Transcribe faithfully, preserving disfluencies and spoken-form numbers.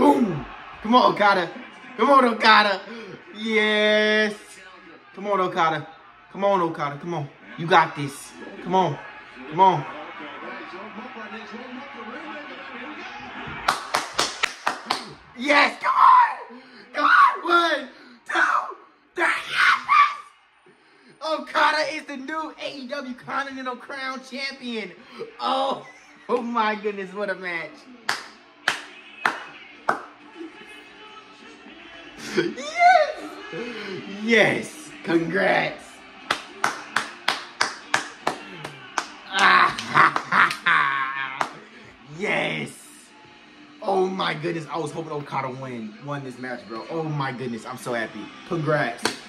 Boom. Come on, Okada. Come on, Okada. Yes. Come on, Okada. Come on, Okada. Come on. You got this. Come on. Come on. Yes. Come on. Come on. One, two, three. Yes. Okada is the new A E W Continental Crown Champion. Oh, oh my goodness. What a match. Yes! Yes! Congrats! Yes! Oh my goodness, I was hoping Okada win, won this match, bro. Oh my goodness, I'm so happy. Congrats.